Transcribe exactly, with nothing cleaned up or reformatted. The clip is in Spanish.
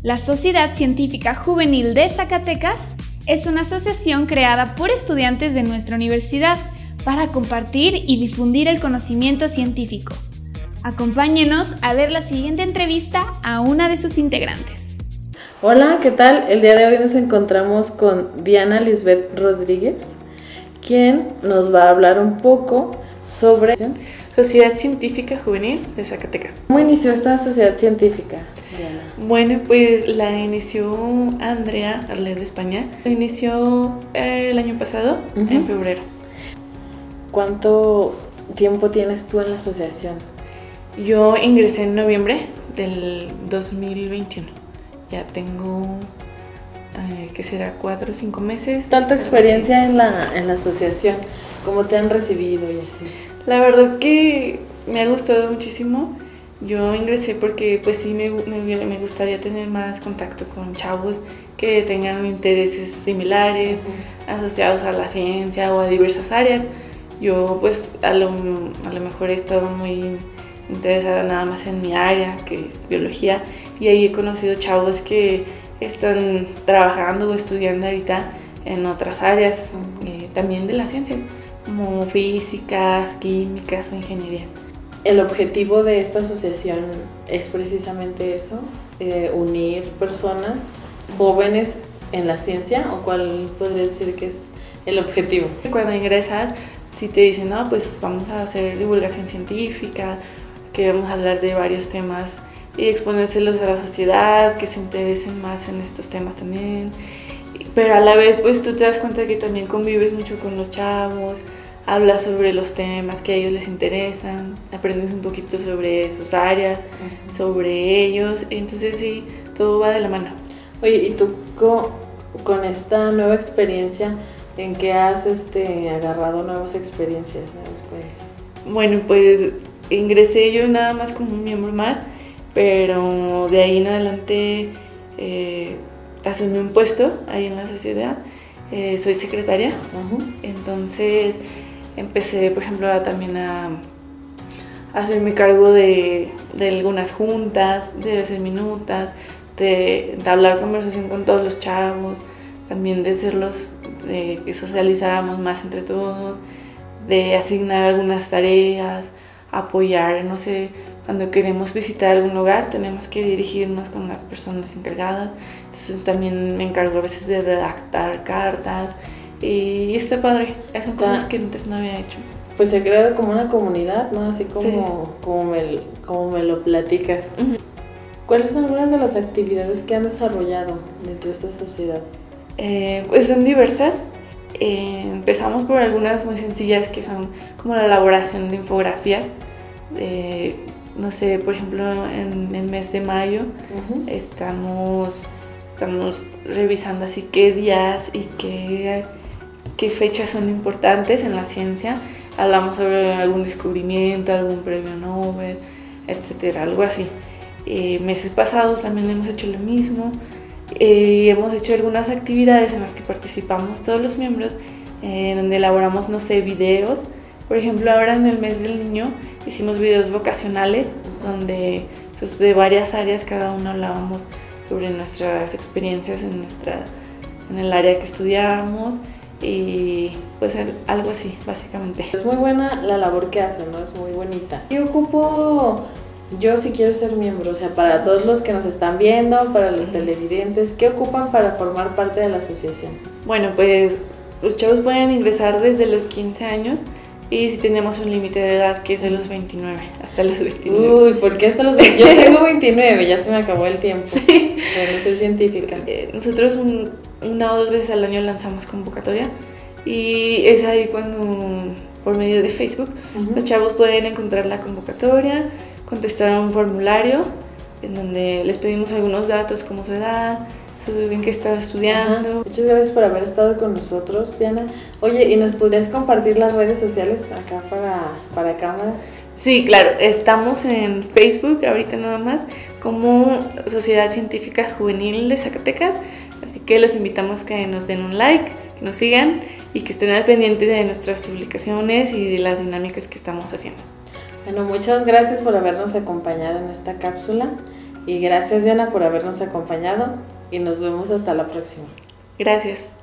La Sociedad Científica Juvenil de Zacatecas es una asociación creada por estudiantes de nuestra universidad para compartir y difundir el conocimiento científico. Acompáñenos a ver la siguiente entrevista a una de sus integrantes. Hola, ¿qué tal? El día de hoy nos encontramos con Diana Lisbeth Rodríguez, quien nos va a hablar un poco sobre Sociedad Científica Juvenil de Zacatecas. ¿Cómo inició esta sociedad científica, Diana? Bueno, pues la inició Andrea Arlet de España. Lo inició eh, el año pasado, uh-huh. en febrero. ¿Cuánto tiempo tienes tú en la asociación? Yo ingresé en noviembre del dos mil veintiuno. Ya tengo, eh, ¿qué será? Cuatro o cinco meses. ¿Qué tal tu experiencia en la, en la asociación? ¿Cómo te han recibido y así? La verdad que me ha gustado muchísimo. Yo ingresé porque pues sí me, me, me gustaría tener más contacto con chavos que tengan intereses similares, uh-huh. asociados a la ciencia o a diversas áreas. Yo pues a lo, a lo mejor he estado muy interesada nada más en mi área, que es biología, y ahí he conocido chavos que están trabajando o estudiando ahorita en otras áreas, uh-huh. eh, también de las ciencias, como físicas, químicas o ingeniería. ¿El objetivo de esta asociación es precisamente eso? Eh, ¿Unir personas jóvenes en la ciencia? ¿O cuál podría decir que es el objetivo? Cuando ingresas, si te dicen, no, pues vamos a hacer divulgación científica, que vamos a hablar de varios temas y exponérselos a la sociedad, que se interesen más en estos temas también. Pero a la vez, pues tú te das cuenta de que también convives mucho con los chavos, hablas sobre los temas que a ellos les interesan, aprendes un poquito sobre sus áreas, uh-huh. sobre ellos, entonces sí, todo va de la mano. Oye, ¿y tú con, con esta nueva experiencia, en qué has este, agarrado nuevas experiencias? Bueno, pues ingresé yo nada más como un miembro más, pero de ahí en adelante eh, asumí un puesto ahí en la sociedad, eh, soy secretaria, uh-huh. entonces empecé, por ejemplo, a, también a, a hacerme cargo de, de algunas juntas, de hacer minutas, de entablar conversación con todos los chavos, también de hacerlos, de que socializáramos más entre todos, de asignar algunas tareas, apoyar, no sé, cuando queremos visitar algún lugar tenemos que dirigirnos con las personas encargadas, entonces también me encargo a veces de redactar cartas y está padre, esas está, cosas que antes no había hecho. Pues se crea como una comunidad, ¿no? Así como, sí. como, me, como me lo platicas. Uh-huh. ¿Cuáles son algunas de las actividades que han desarrollado dentro de esta sociedad? Eh, pues son diversas. Eh, empezamos por algunas muy sencillas que son como la elaboración de infografías. Eh, no sé, por ejemplo, en el mes de mayo uh-huh. estamos, estamos revisando así qué días y qué, qué fechas son importantes en la ciencia. Hablamos sobre algún descubrimiento, algún premio Nobel, etcétera, algo así. Eh, meses pasados también hemos hecho lo mismo. Eh, hemos hecho algunas actividades en las que participamos todos los miembros, eh, donde elaboramos, no sé, videos. Por ejemplo, ahora en el mes del niño hicimos videos vocacionales, donde pues, de varias áreas cada uno hablábamos sobre nuestras experiencias en, nuestra, en el área que estudiábamos y pues algo así, básicamente. Es muy buena la labor que hacen, ¿no? Es muy bonita. Yo ocupo... Yo sí quiero ser miembro, o sea, para todos los que nos están viendo, para los televidentes, ¿qué ocupan para formar parte de la asociación? Bueno, pues los chavos pueden ingresar desde los quince años y si tenemos un límite de edad que es de los veintinueve, hasta los veintinueve. Uy, ¿por qué hasta los veintinueve? Yo tengo veintinueve, ya se me acabó el tiempo, sí. Pero no soy científica. Eh, nosotros un, una o dos veces al año lanzamos convocatoria y es ahí cuando, por medio de Facebook, uh-huh. los chavos pueden encontrar la convocatoria, contestar un formulario en donde les pedimos algunos datos como su edad, en qué estaba estudiando. Ajá. Muchas gracias por haber estado con nosotros, Diana. Oye, ¿y nos podrías compartir las redes sociales acá para, para cámara? Sí, claro, estamos en Facebook ahorita nada más como Sociedad Científica Juvenil de Zacatecas, así que los invitamos a que nos den un like, que nos sigan y que estén al pendiente de nuestras publicaciones y de las dinámicas que estamos haciendo. Bueno, muchas gracias por habernos acompañado en esta cápsula Y gracias, Diana, por habernos acompañado y nos vemos hasta la próxima. Gracias.